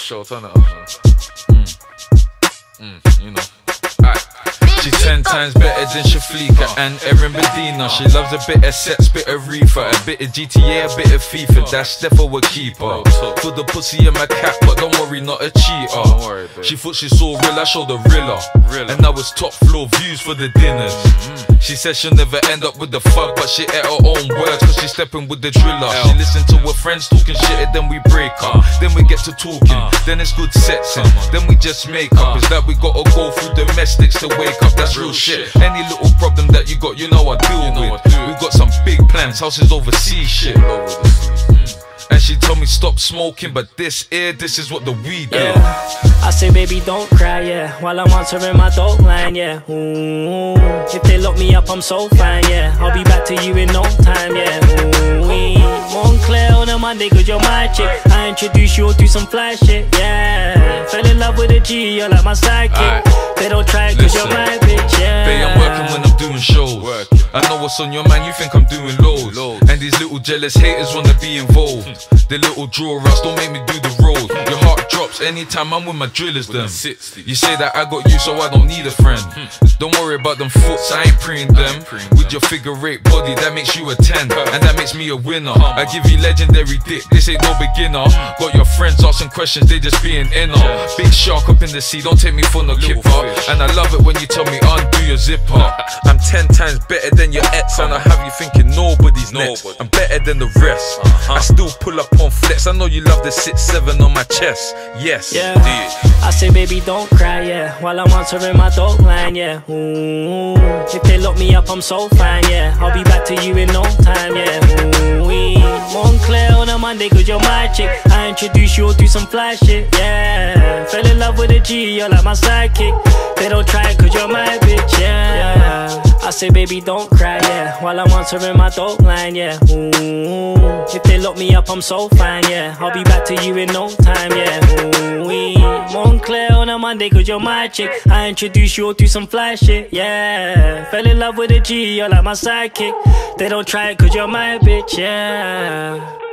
show, turn it up, man. You know. Alright. She's 10 times better than Shafleeka and Erin Medina. She loves a bit of sex, bit of reefer, a bit of GTA, a bit of FIFA. That's Stepho a keeper. Put the pussy in my cap, but don't worry, not a cheater. She thought she saw real, I showed her realer. And now it's top floor views for the dinners. She said she'll never end up with the fuck, but she ate her own words, cause she's stepping with the driller. She listened to her friends talking shit and then we break up. Then we get to talking, then it's good sexing, then we just make up. It's like we gotta go through domestics to wake up, that's real shit. Any little problem that you got, you know I deal with. We got some big plans, houses overseas shit. And she told me stop smoking, but this is what the weed is. I say baby don't cry, yeah, while I'm answering my dope line, yeah. Ooh, if they lock me up I'm so fine, yeah. I'll be back to you in no time, yeah. Ooh, Montclair on a Monday cause you're my chick. I introduce you to some fly shit, yeah. Fell in love with a G, you're like my sidekick. They don't try it cause you're my bitch, yeah. Babe, I'm working when I'm doing shows. I know what's on your mind, you think I'm doing loads. And these little jealous haters wanna be involved. The little draw ups don't make me do the road. Your heart drops anytime I'm with my drillers them. You say that I got you so I don't need a friend. Don't worry about them foots, I ain't preying them. With your figure eight body that makes you a 10, and that makes me a winner. I give you legendary dick, this ain't no beginner. Got your friends asking questions, they just being inner. Big shark up in the sea, don't take me for no kipper. And I love it when you tell me undo your zipper. I'm 10 times better than your ex, and I have you thinking nobody's next. I'm better than the rest. I still pull up on flex. I know you love the 6'7" on my chest. Yes, yeah. I say baby don't cry, yeah, while I'm answering my dope line, yeah. Ooh, if they lock me up I'm so fine, yeah. I'll be back to you in no time, yeah. Ooh, Montclair on a Monday cause you're my chick. I introduce you to some fly shit, yeah. Fell in love with a G, you're like my sidekick. They don't try it cause you're my bitch, yeah. I say baby don't cry, yeah, while I'm answering my dope line, yeah. Ooh, if they lock me up I'm so fine, yeah. I'll be back to you in no time, yeah. Ooh, Montclair on a Monday cause you're my chick. I introduce you to some fly shit, yeah. Fell in love with a G, you're like my sidekick. They don't try it cause you're my bitch, yeah.